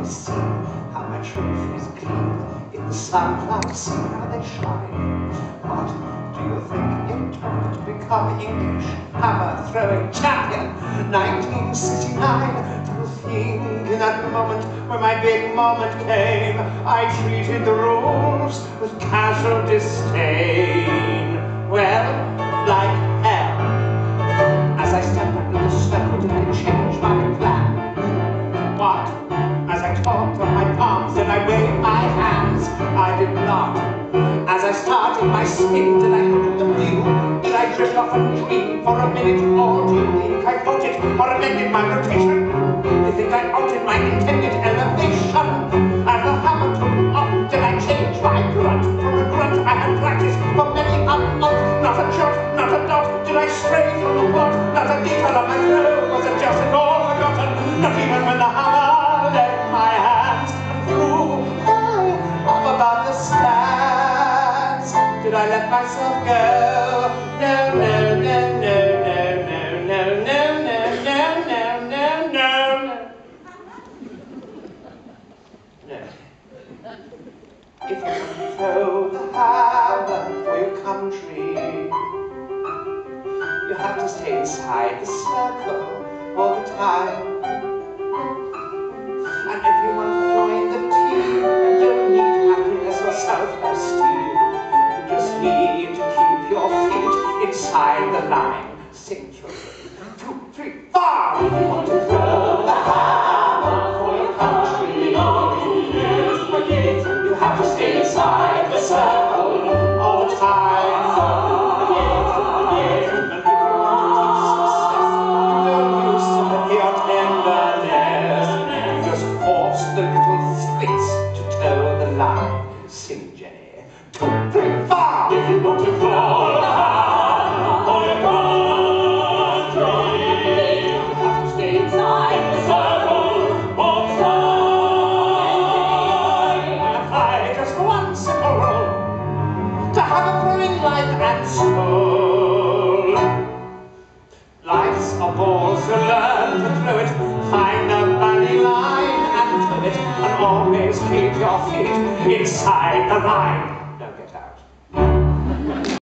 me see how my trophies gleam in the sunlight, see how they shine. What do you think it took to become English hammer-throwing champion? 1969. Do you think in that moment when my big moment came, I treated the rules with casual disdain? Well, like hell. As I stepped into the circle, did I change my plan? What? As I talked on my palms, did I wave my hands? I did not. As I started my spin, did I look at the view? Did I drift off and dream for a minute? Or do you think I voted or amended my rotation? Do you think I altered my intended elevation? As the hammer took off, did I change my grunt? From a grunt I had practiced for many a month. Not a jot, not a dot, did I stray from the plot? Not a detail of my flow was adjusted or forgotten. Not even when the hammer left my hands and flew up above the stands. Did I let myself go? No, no, no, no, no, no, no, no, no, no, no, no, no. No. If you want to throw the hammer for your country, you have to stay inside the circle all the time. And if you want to join the team, you don't need happiness or self-esteem. You just need to keep your feet inside the line. Sing children. 2, 3, 4. If you want to throw the hammer for your country, you have to stay inside the circle all the time. Sing, Jenny. 2, 3, 4. If you want to throw the hammer for your country, you have to stay inside the circle all the time. And apply just one simple rule to have a throwing life and soul. Life's a ball, so learn to throw it. Find the bunny line and do it. And always keep your feet inside the line.